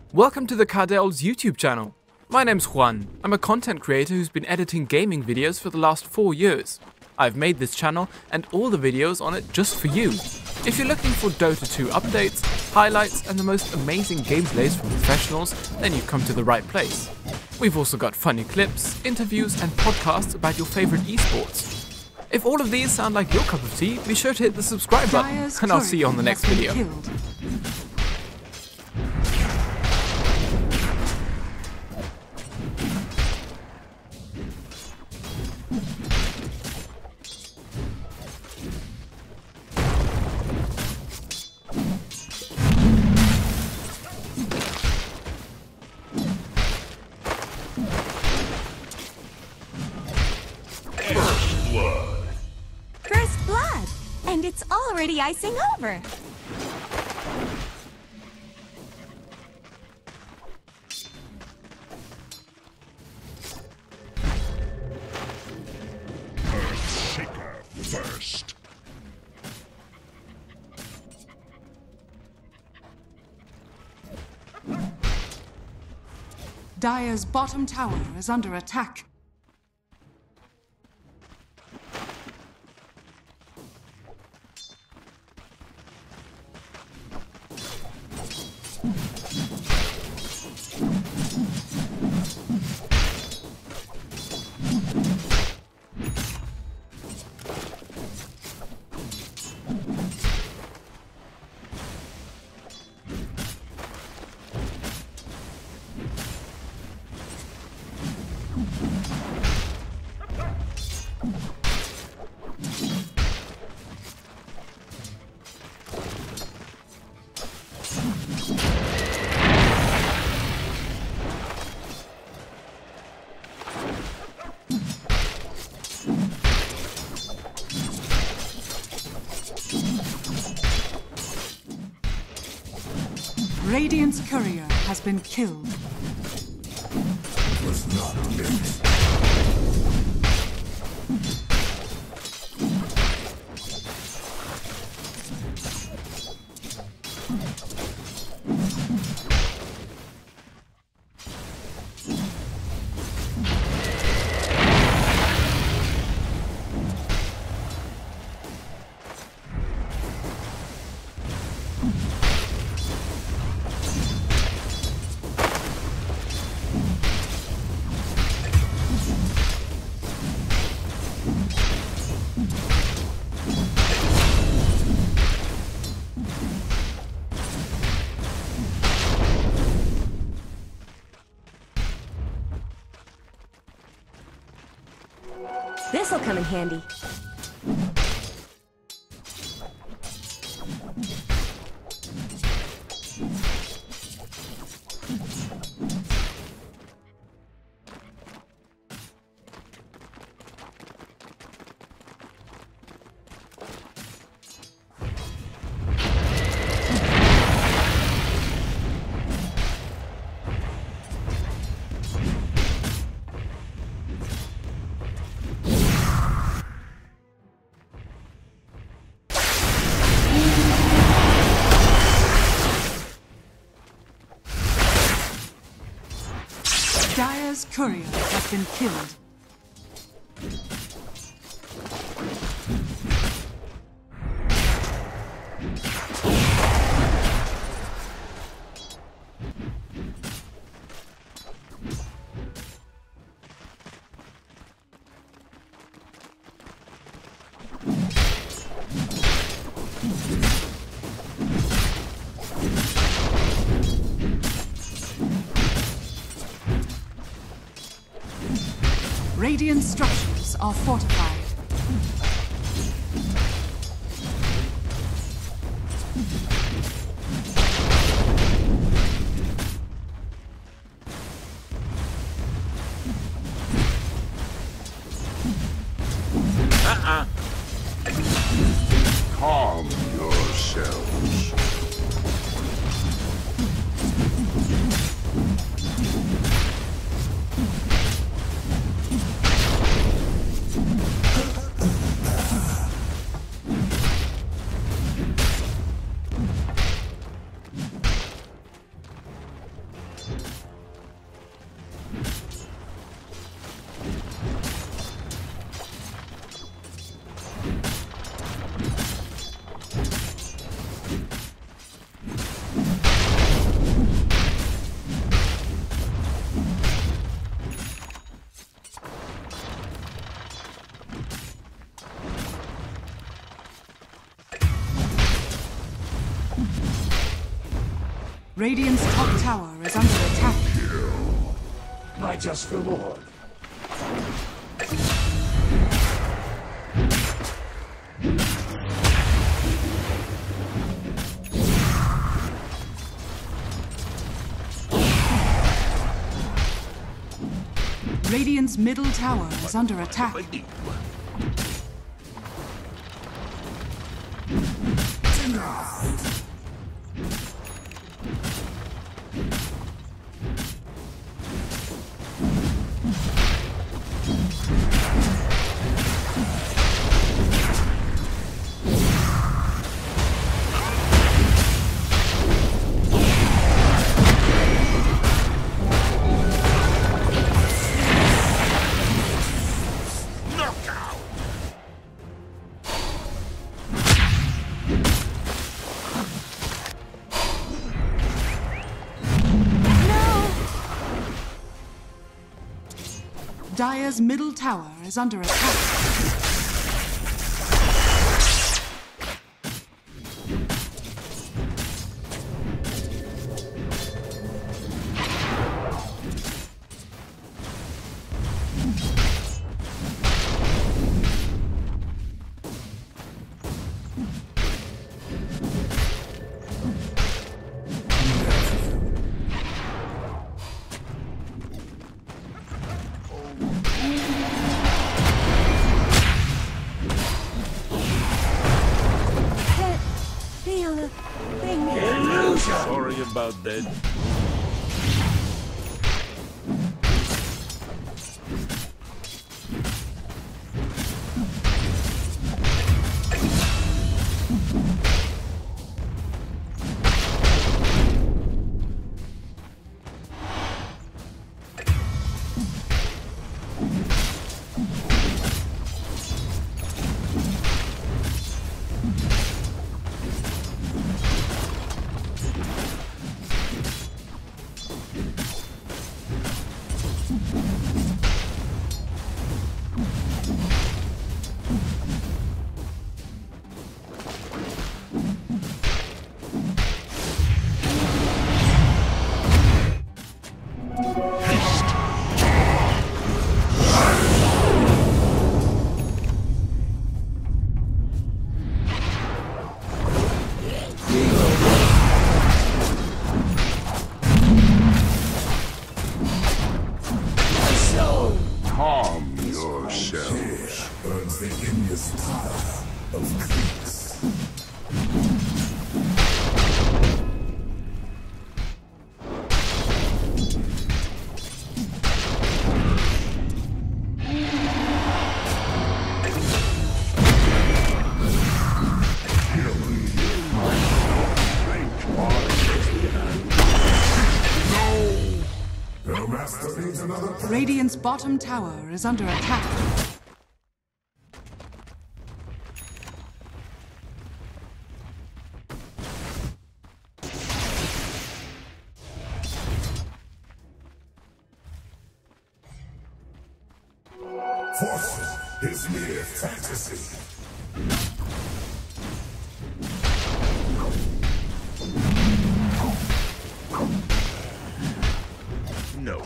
Welcome to the Cardel's YouTube channel. My name's Juan. I'm a content creator who's been editing gaming videos for the last 4 years. I've made this channel and all the videos on it just for you. If you're looking for Dota 2 updates, highlights and the most amazing gameplays from professionals, then you've come to the right place. We've also got funny clips, interviews and podcasts about your favorite esports. If all of these sound like your cup of tea, be sure to hit the subscribe button and I'll see you on the next video. First blood! And it's already icing over! Earthshaker first. Dire's bottom tower is under attack. Radiant's courier has been killed. Was not meant. This'll come in handy. Dire's courier has been killed. Radiant structures are fortified. Calm yourselves. Radiant's top tower is under attack. My just reward. Radiant's middle tower is under attack. Dire's middle tower is under attack. Sorry about that. Calm yourselves. Burns the inmost tire of creeks. Radiant's bottom tower is under attack. Fortune is mere fantasy. No.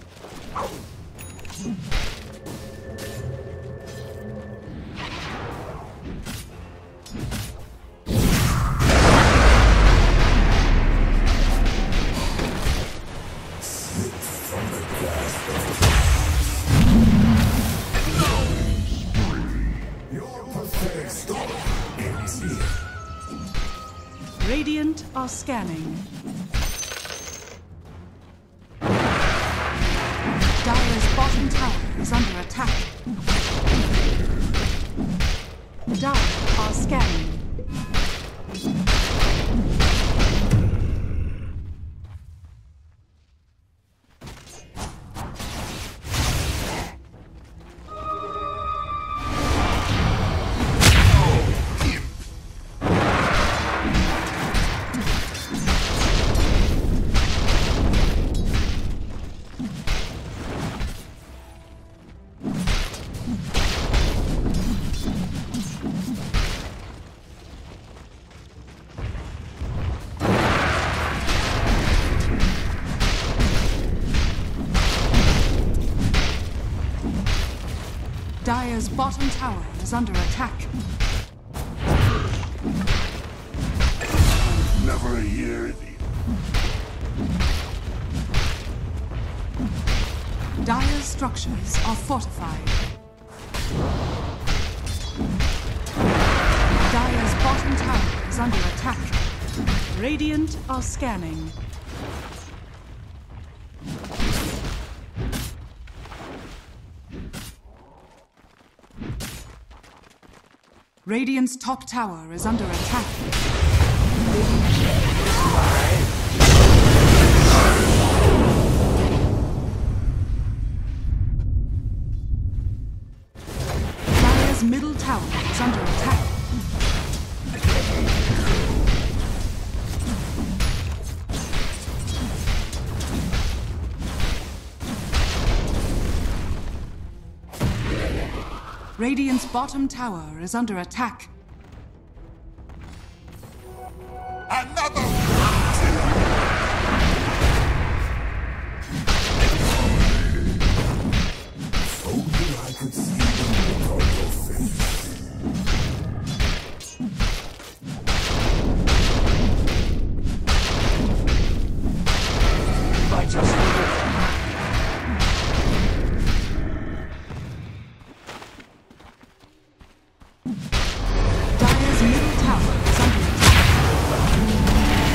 Radiant are scanning. Dire's bottom tower is under attack. Dire are scanning. Dire's bottom tower is under attack. Never hear thee. Dire's structures are fortified. Dire's bottom tower is under attack. Radiant are scanning. Radiant's top tower is under attack. Dire's middle tower is under attack. Radiant's bottom tower is under attack. Another! Only I could see the look on your face. I just Dire's middle tower is under attack.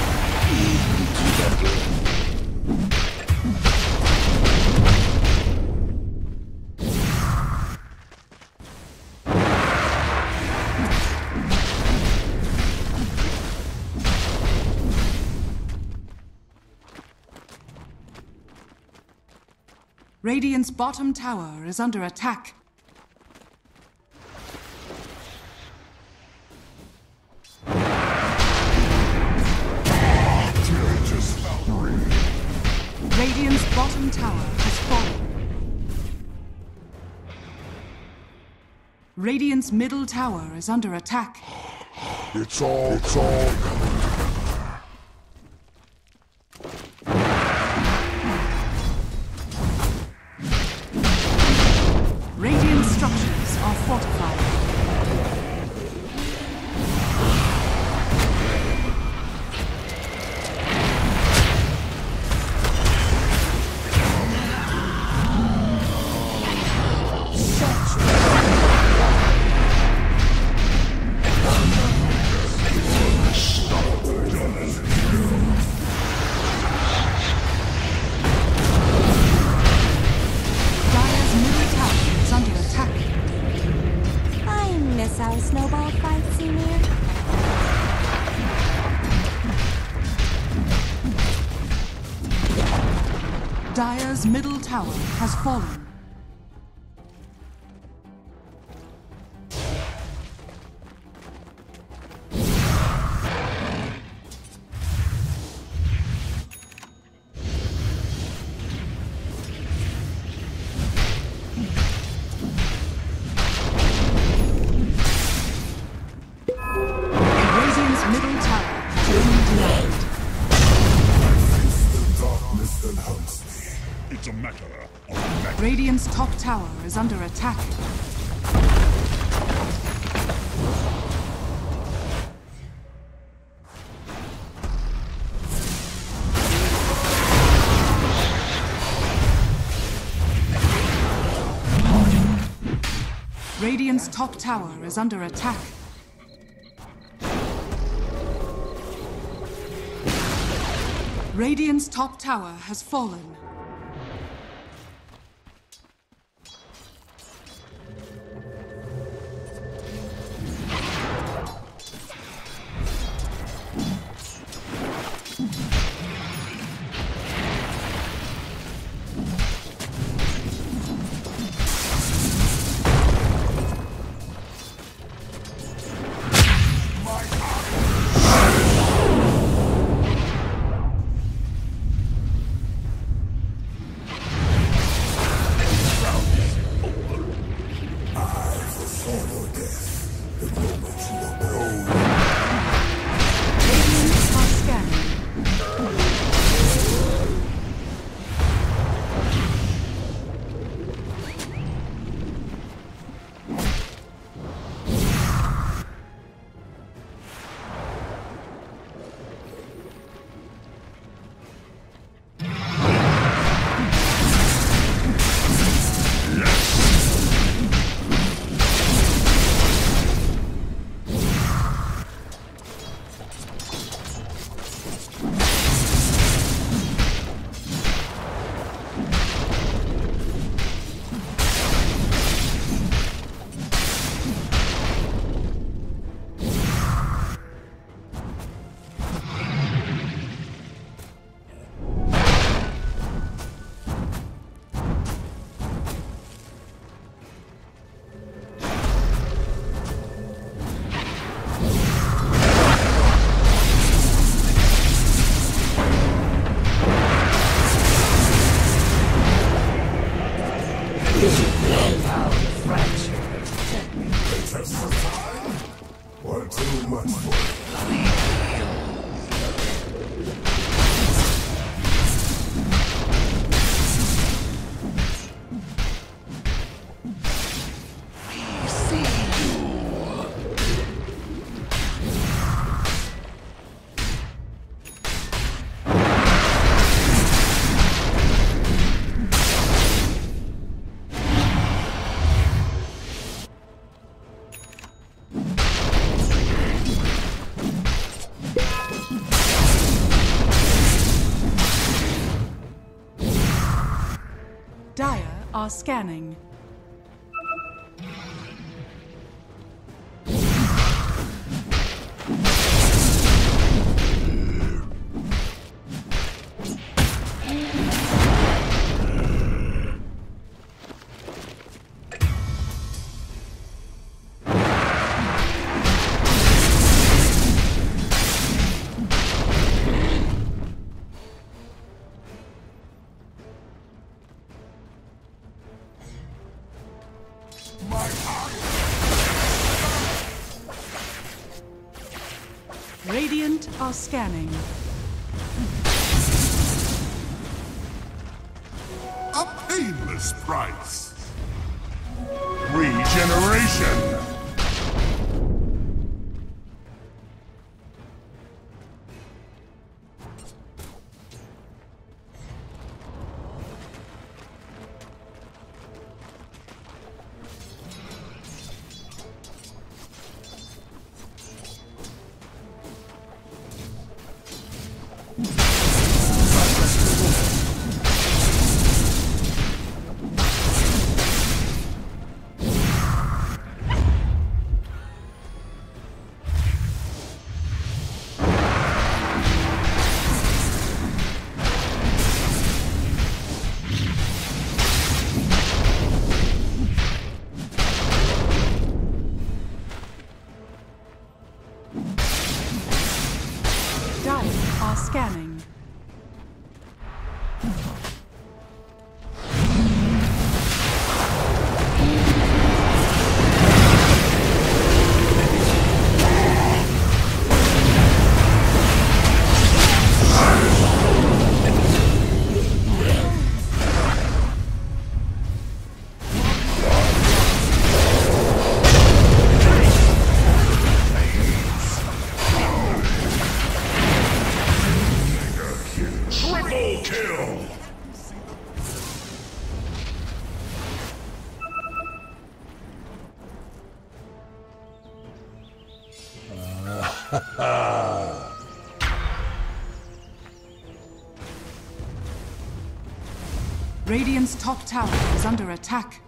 Radiant's bottom tower is under attack. Radiant's bottom tower has fallen. Radiant's middle tower is under attack. It's all gone. Radiant structures are fortified. Dire's middle tower is under attack. I miss our snowball fights, Senior. Dire's middle tower has fallen. Radiant's middle tower has been denied. The darkness that hunts me. It's a matter of matter. Radiant's top tower is under attack. Radiant's top tower is under attack. Radiant's top tower has fallen. are scanning. Radiant are scanning. A painless price. Regeneration. Are scanning. Triple kill. Radiant's top tower is under attack.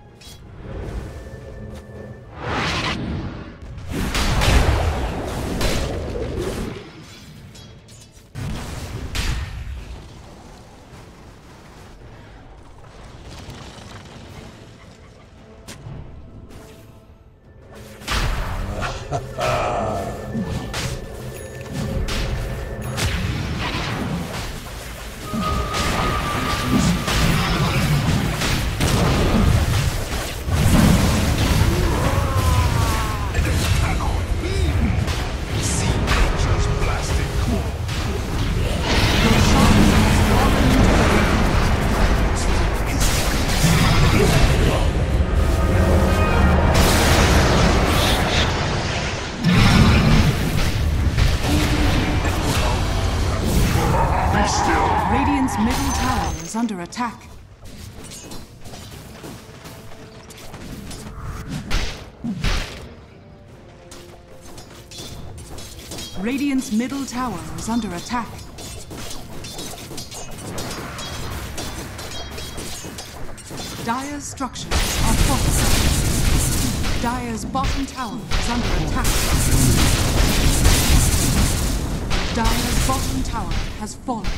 Radiant's middle tower is under attack. Radiant's middle tower is under attack. Dire's structures are fortified. Dire's bottom tower is under attack. Dire's bottom tower has fallen.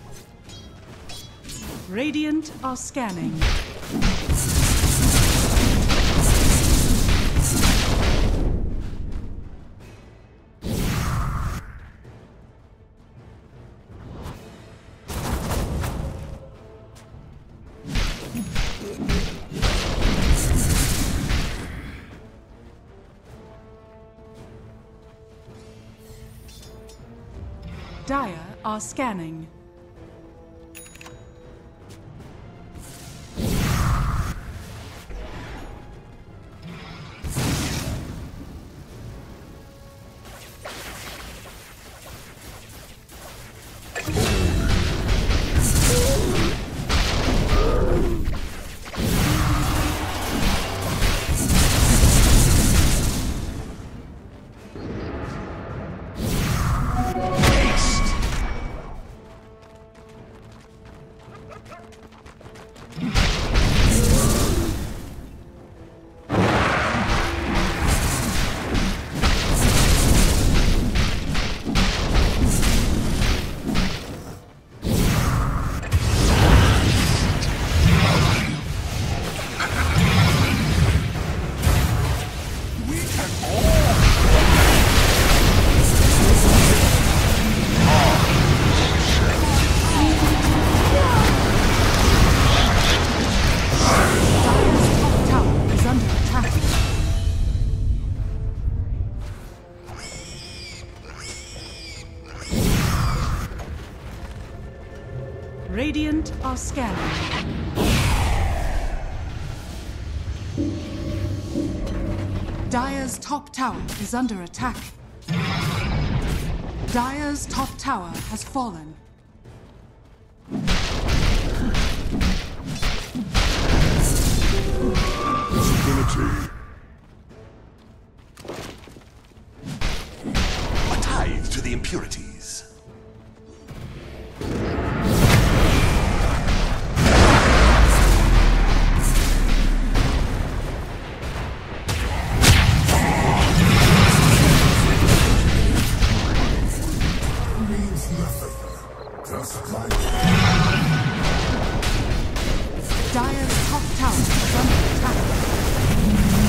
Radiant are scanning. Dire are scanning. Radiant are scanning. Dire's top tower is under attack. Dire's top tower has fallen. Visibility. A tithe to the impurities. Means nothing. Just like Dire's top tower is under attack.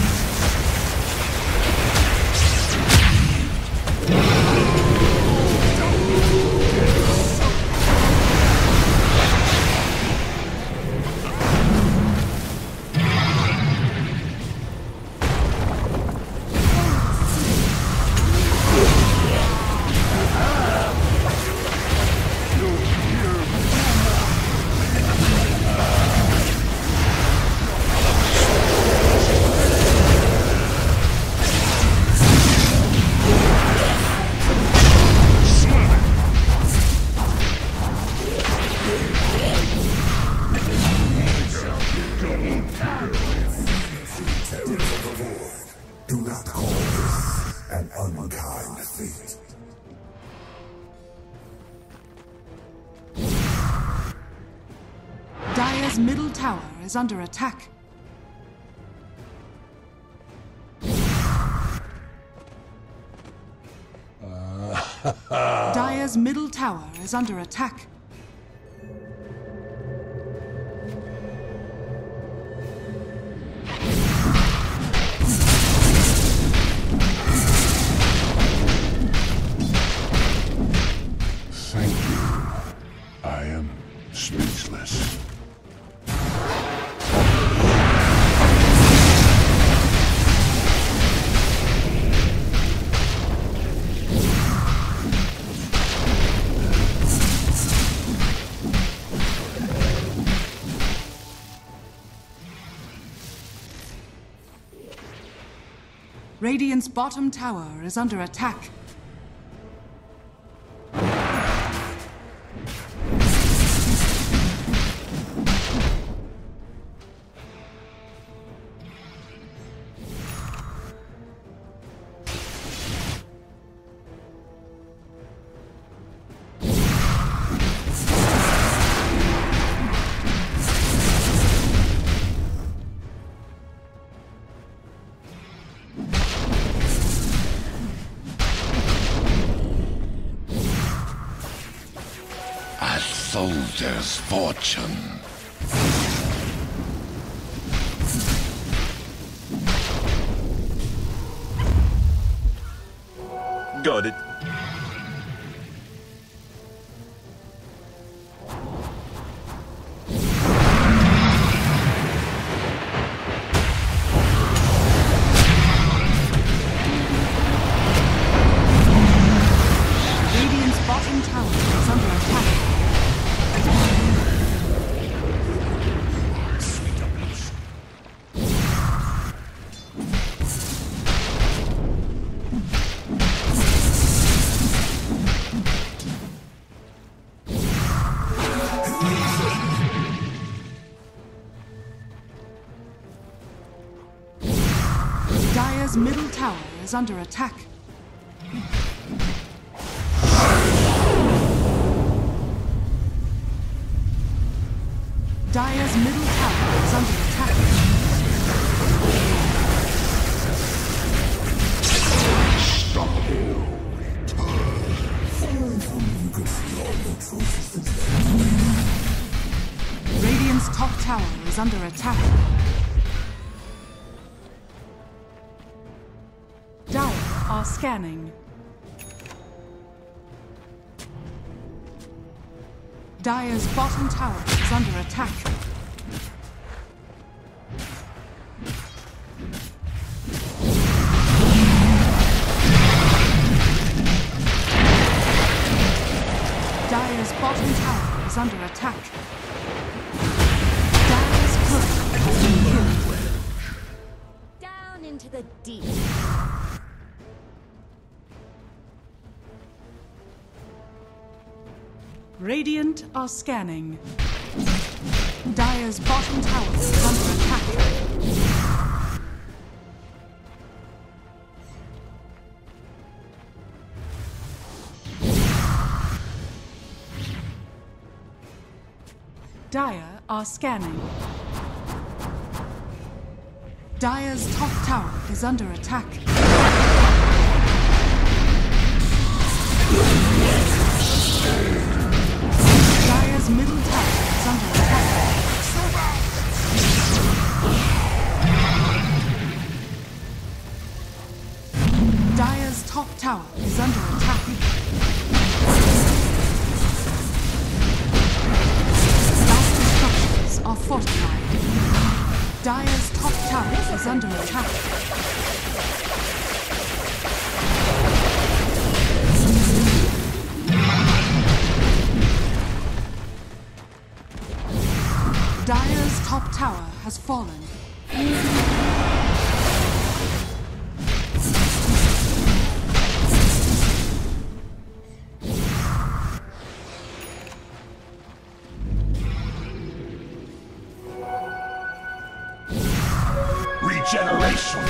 terrors of the void. Do not call this an unkind fate. Dire's middle tower is under attack. Dire's middle tower is under attack. Thank you. I am speechless. Radiant's bottom tower is under attack. A soldier's fortune. Got it. Radiant's bottom tower Dire's middle tower is under attack. Dire's middle tower is under attack. Radiant's top tower is under attack. Dire are scanning. Dire's bottom tower is under attack. Dire's bottom tower is under attack. Dire's turret has been killed. Down into the deep. Radiant are scanning. Dire's bottom tower is under attack. Dire are scanning. Dire's top tower is under attack. Dire's middle tower is under attack. Dire's top tower is under attack. Dire's structures are fortified. Dire's top tower is under attack. Dire's top tower has fallen. Regeneration.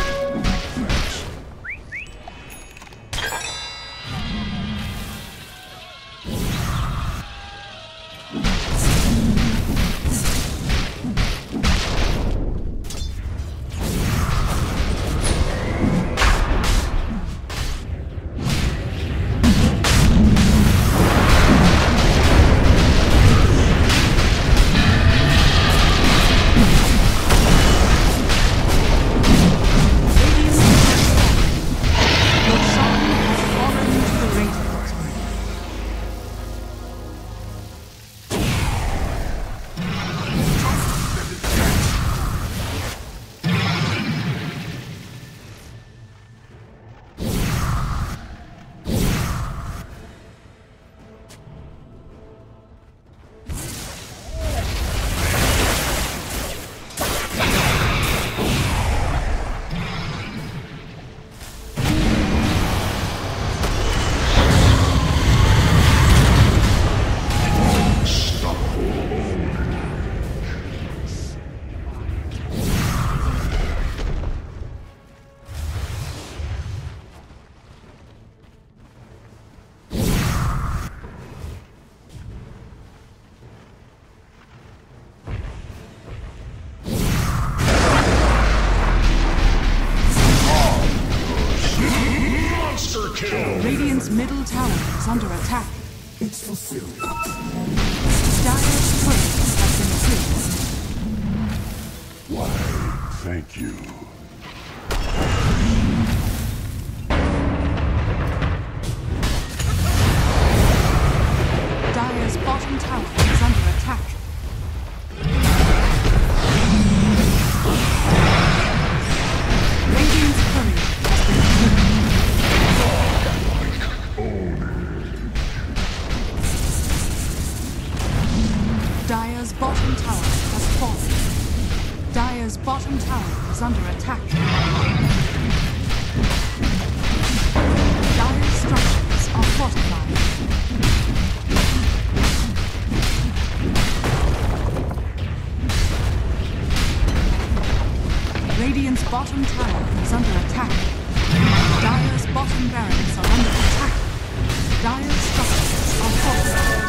Radiant's middle tower is under attack. It's fulfilled. Dire's turret has been killed. Why, thank you. Dire's bottom tower is under attack. Radiant's courier has been killed. Dire's bottom tower has fallen. Dire's bottom tower is under attack. Dire's structures are fortified. Radiant's bottom tower is under attack. Dire's bottom barracks are under attack. Dire's structures are fortified.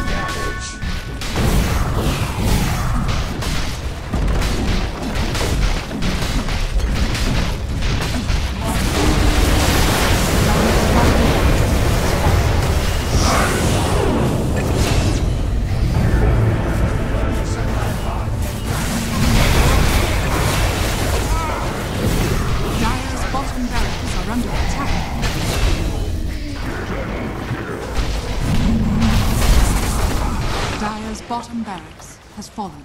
Dire's bottom barracks has fallen.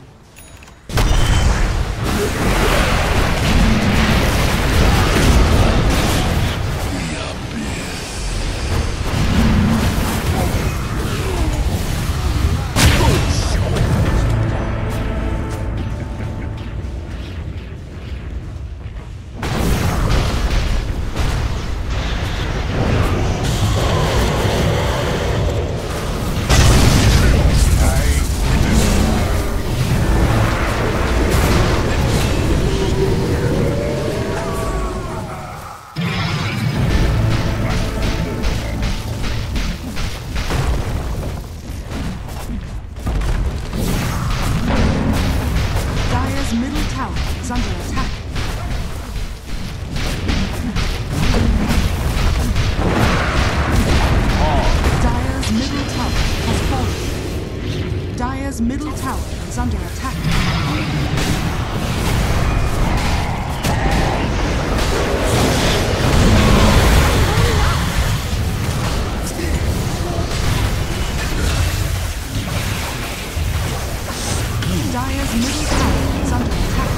Middle tower is under attack. Dire's middle tower has fallen. Dire's middle tower is under attack. Dire's middle tower is under attack.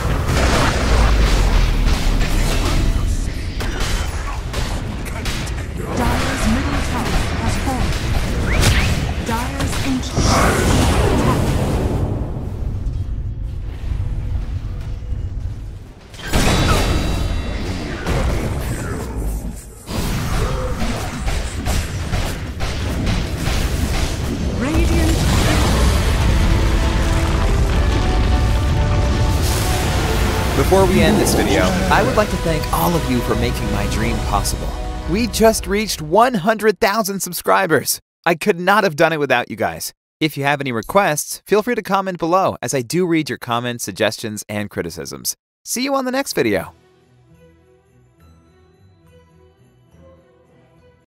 Dire's middle tower has fallen. Dire's ancient is under attack. Before we end this video, I would like to thank all of you for making my dream possible. We just reached 100,000 subscribers. I could not have done it without you guys. If you have any requests, feel free to comment below, as I do read your comments, suggestions, and criticisms. See you on the next video.